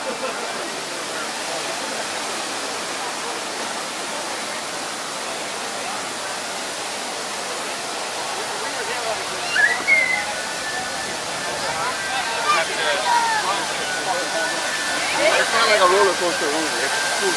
It's kind of like a roller coaster movie. It's cool.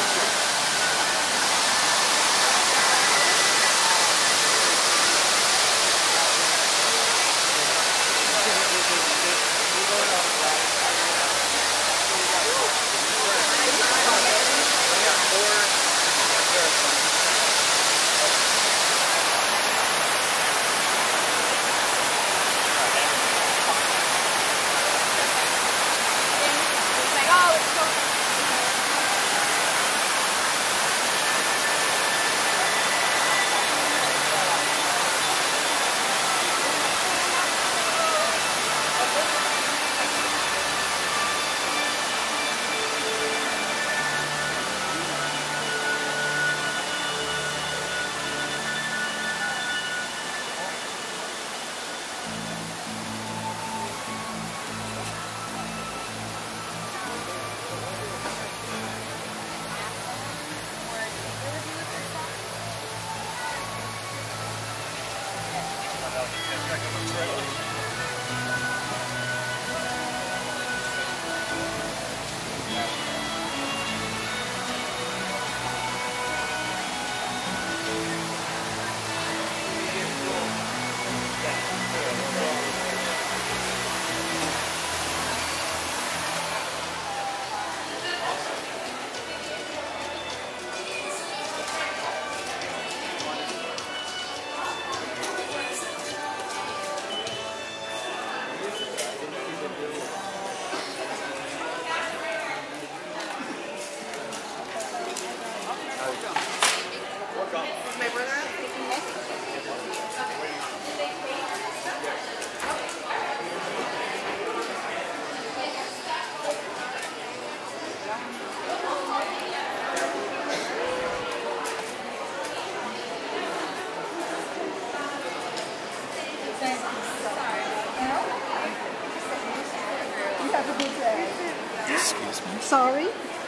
Excuse me? Sorry?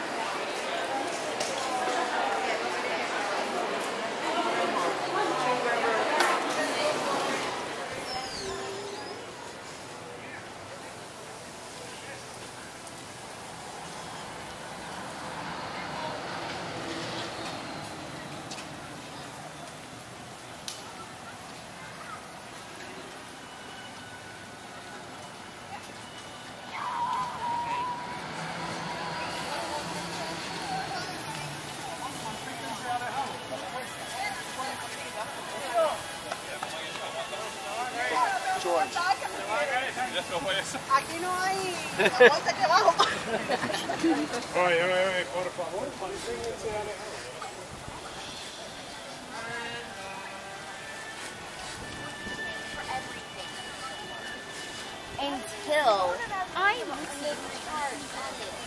Aquí no hay bolsa aquí abajo. Oye, por favor, manténganse alejados. Until I'm in charge of it.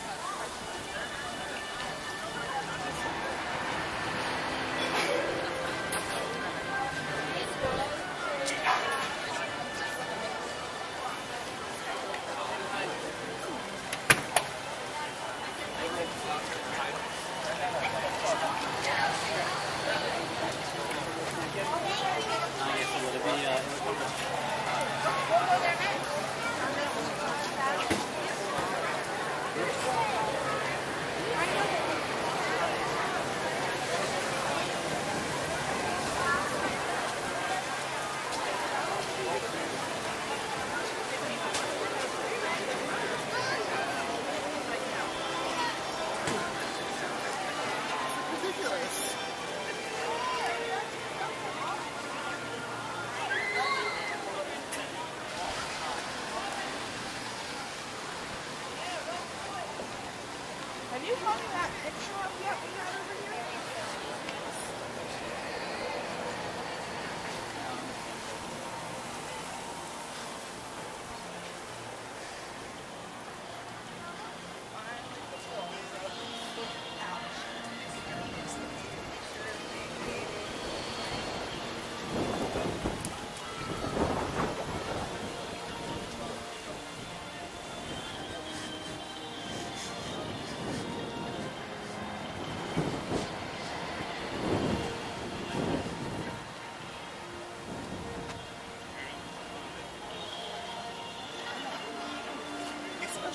Have you hung that picture up yet we got over here?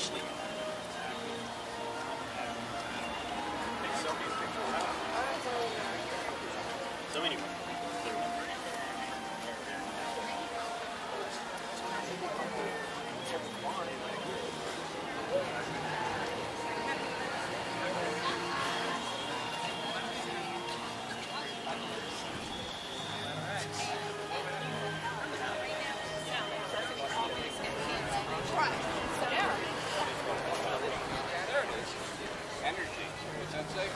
So many. Energy. Is that safe?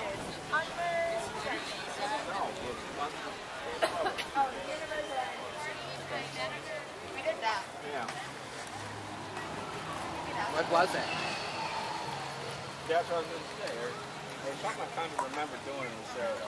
We did that. Yeah. What was it? That's what I was going to say. There's something I kind of remember doing in this area.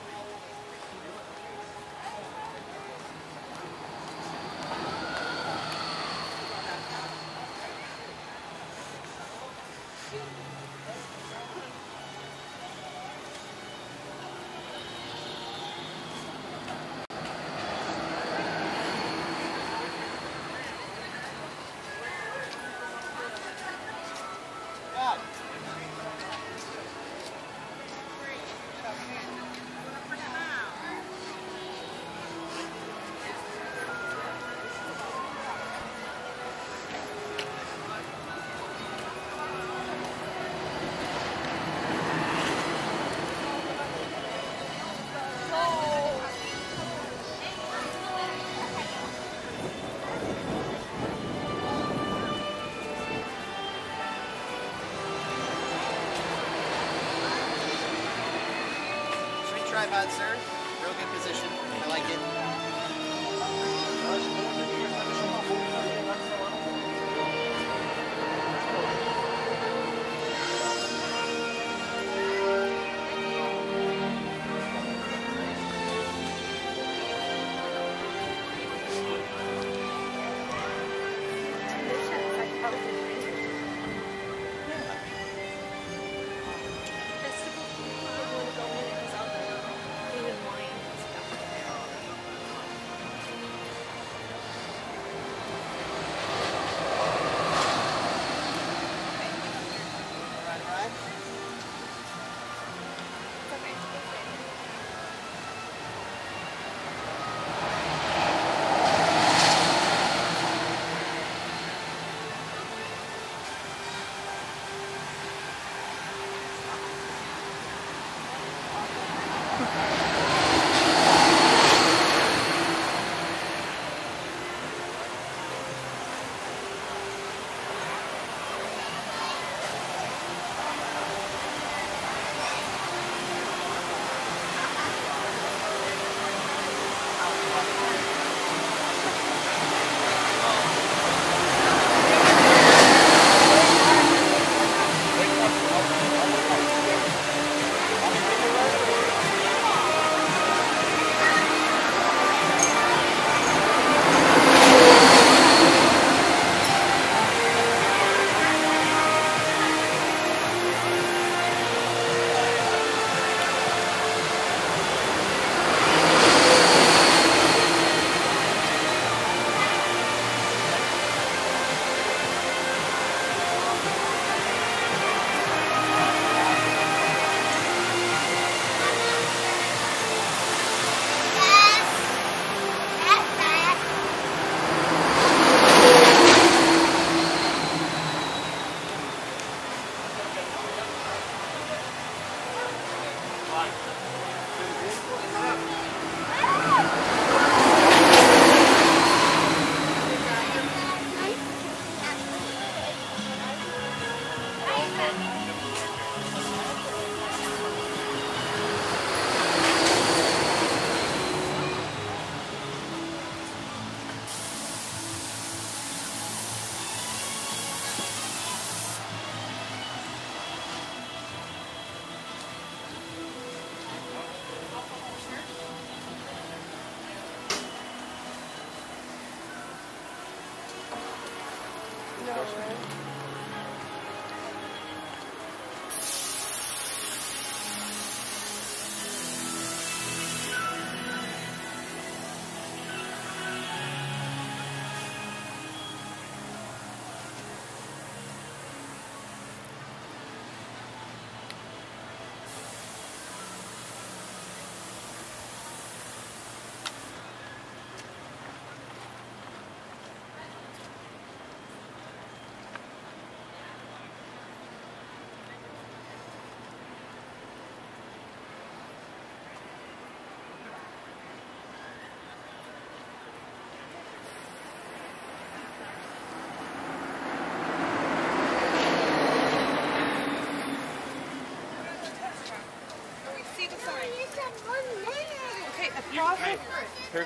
Tripod, sir. Real good position. I like it.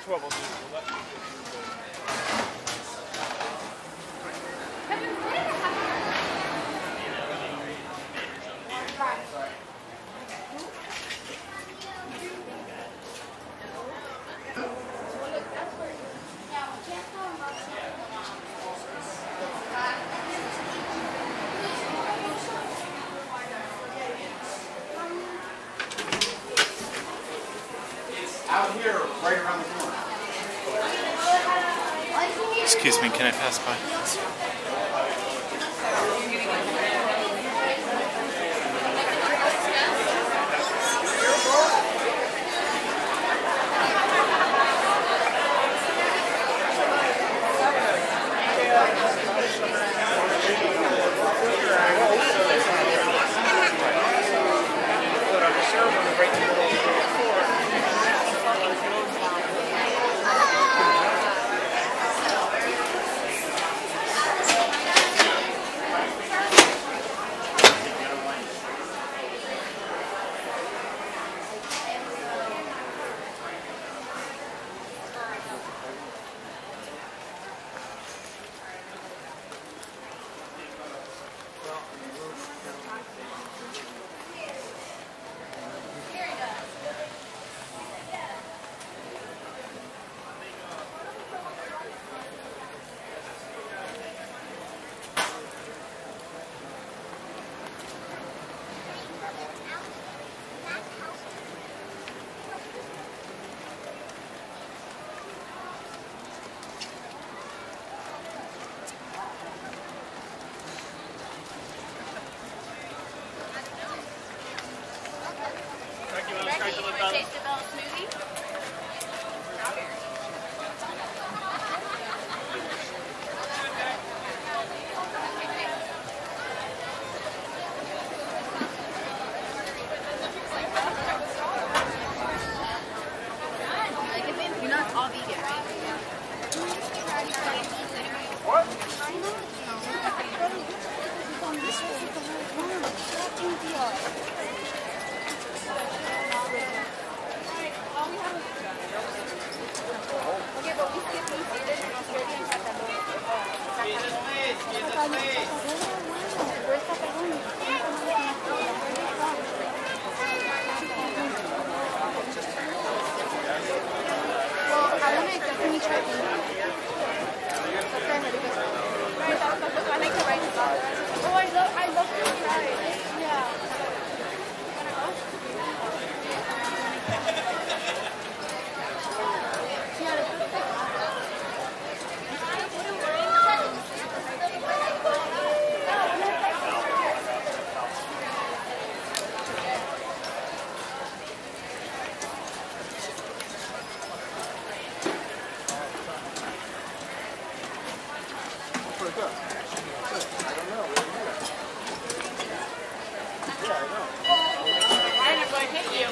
here's what we'll do. We'll let you get out here, right around the corner. Excuse me, can I pass by? Taste of smoothie? Strawberry. You're not all vegan, right? What? Okay, but we skipped New Zealand and Australia and well, I want to definitely try these. Oh, I love to try it. Yeah. Pretty good. I don't know. Yeah, I know. Mind if I hit you?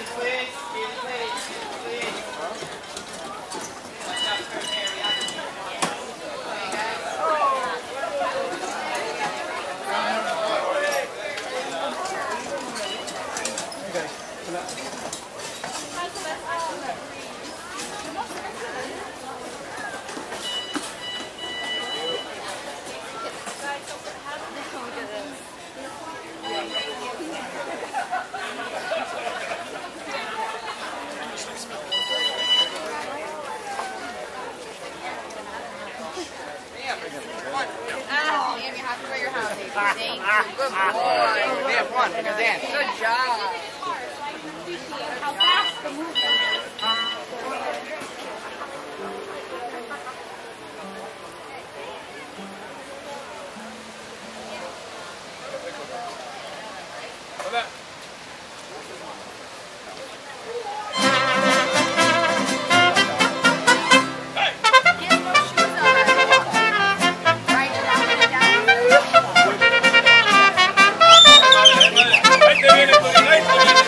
Oh, man, you have to wear your house. Thank you. Good boy. We have one. Good dance. Good job. How fast the movement. Hold up. Get those shoes on. Right, you're not gonna down. Ahí te viene con el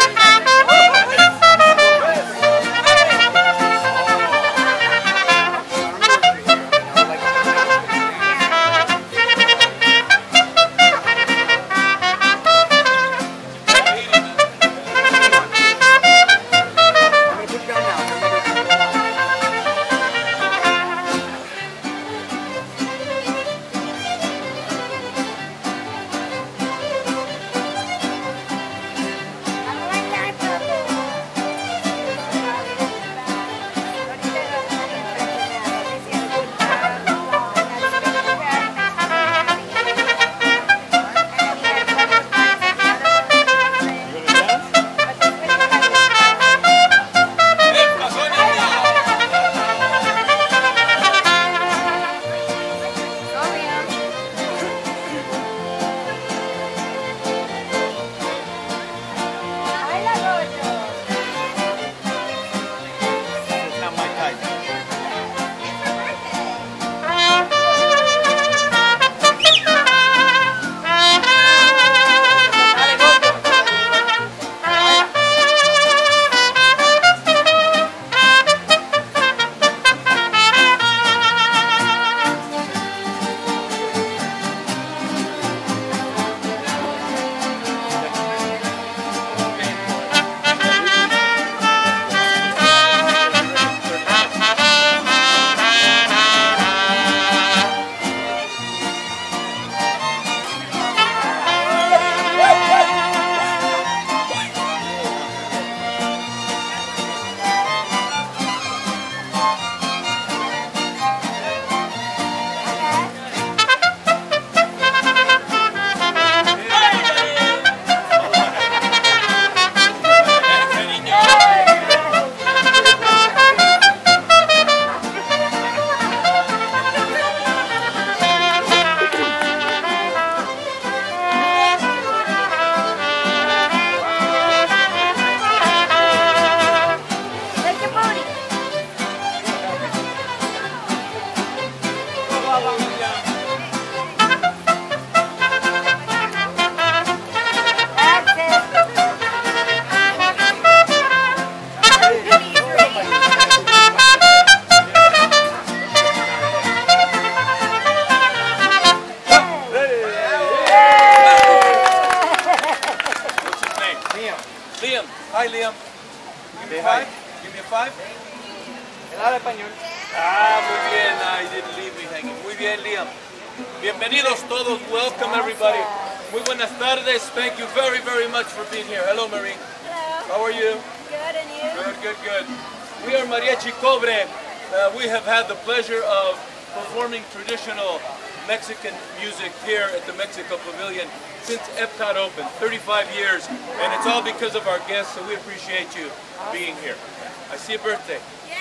Muy bien. I didn't leave me hanging. Muy bien, Liam. Bienvenidos todos. Welcome, everybody. Muy buenas tardes. Thank you very, very much for being here. Hello, Marie. Hello. How are you? Good, and you? Good, good, good. We are Mariachi Cobre. We have had the pleasure of performing traditional Mexican music here at the Mexico Pavilion since Epcot opened, 35 years, and it's all because of our guests, so we appreciate you being here. I see a birthday.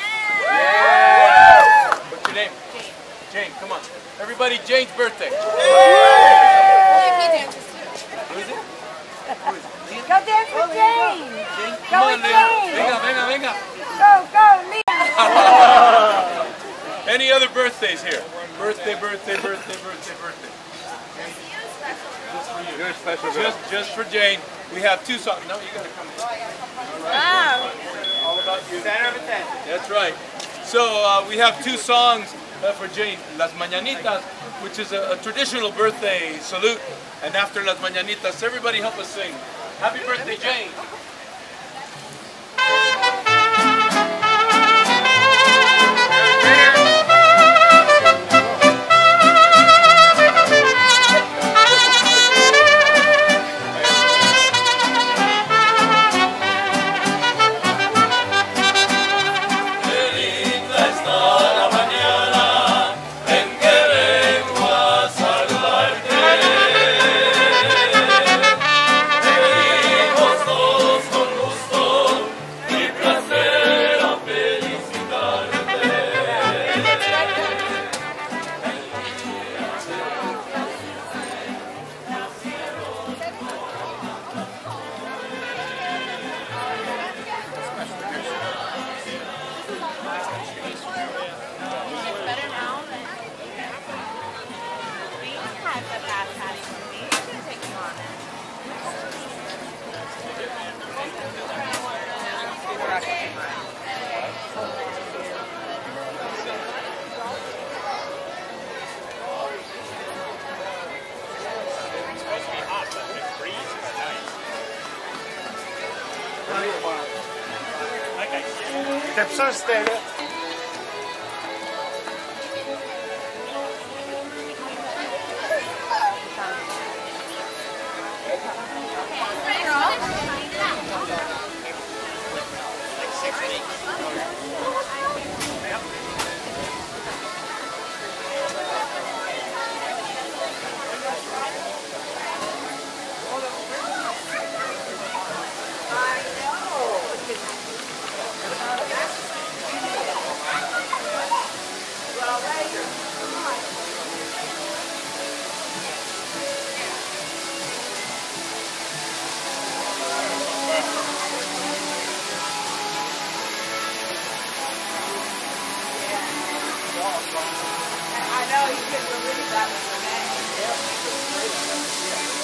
Yeah! What's your name? Jane. Jane, come on. Everybody, Jane's birthday. If he dances too. Who is it? Who is it? Go dance with Jane. Jane? Go Come on, with Leah. Jane. Venga, venga, venga. Go, Leah. Any other birthdays here? Birthday, birthday, birthday, birthday, birthday. Just for you. You're special. Just for Jane. We have two songs. No, you gotta come in. Wow. All about you. Center of attention. That's right. So we have two songs for Jane. Las Mañanitas, which is a traditional birthday salute. And after Las Mañanitas, everybody help us sing. Happy birthday, Jane. Tips are staying. I know, you could believe that was the name.